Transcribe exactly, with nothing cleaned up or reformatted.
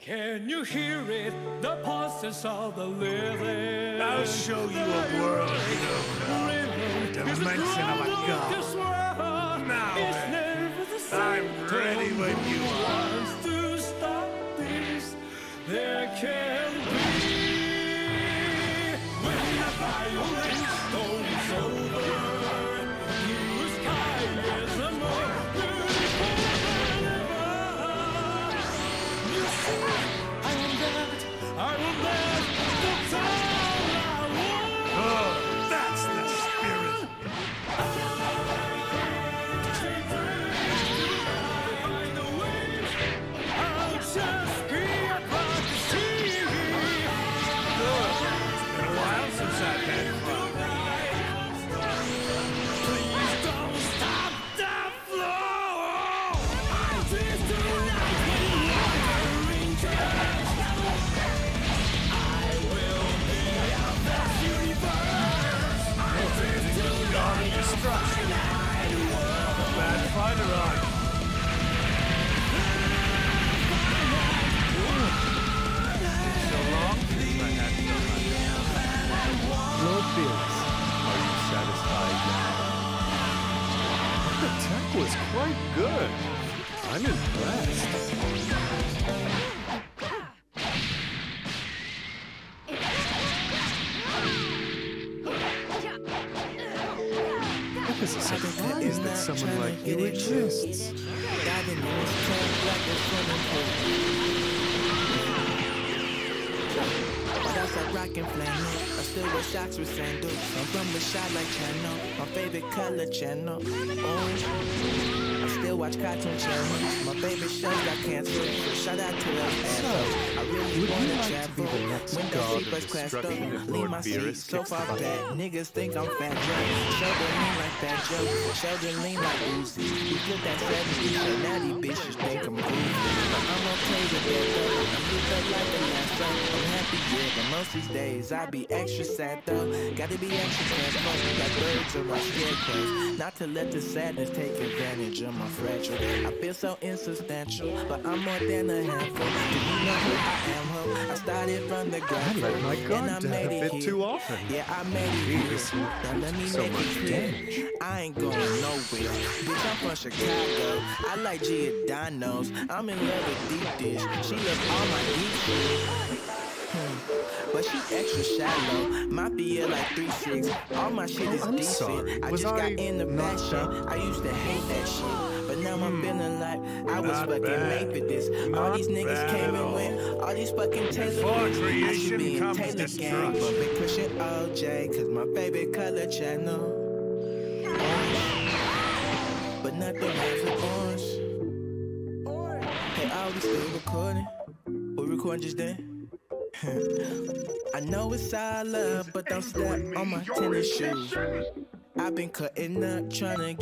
Can you hear it? The pulses of the living. I'll show you a world, you know, dimension of a god. Now then, I'm ready when you are. To stop this, there can be. When the violence goes over, blue sky is a more beautiful than ever. You see, I am that, I will let the time I want. Oh, that's the spirit. I'll just be across the sea. Good. It's been a while since I've had fun. Please don't stop the flow. Please do not be wandering just. I will be of this universe. Please do God not of destruction. A bad fighter on. So long since I had so much. Lord Beerus, are you satisfied now? The attack was quite good. I'm impressed. Because it's surprise that someone like you exists. Outside rockin' flannel, I still wear socks with sandals. I'm from the shot like channel, my favorite color channel, orange. I still watch cartoon channels, my favorite shows got canceled. So shout out to those assholes. I really wanna like travel. to be the next When god the of first class though, destruction if leave Lord my seat Beerus so kicks the far bucket? back. Niggas think I'm fat Joe. Shoulder lean like Fat Joe, shoulder lean like Uzi. We flip that seventy, so now these bitches think I'm groovy. But I'm okay with that though. I'm moved up like a lasso. I'm happy, yeah, but most these days I be extra sad though. Gotta be extra careful, like birds or my scarecrows. Not to let the sadness take advantage of my fragile. I feel so insubstantial, but I'm more than a handful. Do you know who I am, ho? I started from the ground, I let my guard and I down made a it bit here. too often. Yeah, I made it here. Jeez. Now let me So make much it clear. damage. I ain't going nowhere. Bitch, I'm from Chicago. I like Giordano's. I'm in love with deep dish. She loves all my deep shit. Hmm. But she extra shallow. My B L like three six. All my shit is I'm decent. sorry. I Was just I got in the not passion. sharp? I used to hate that shit. But now I'm feeling like I was Not fucking bad. made for this. All Not these niggas bad came at and all. went. All these fucking Taylor Before Swift. I should creation be in comes Taylor gang. destruction. But big Christian O J, cause my favorite color channel. Orange. But nothing has an orange. Hey, are we still recording? We recording just then? I know it's all love, but don't step on my tennis shoes. I've been cutting up, trying to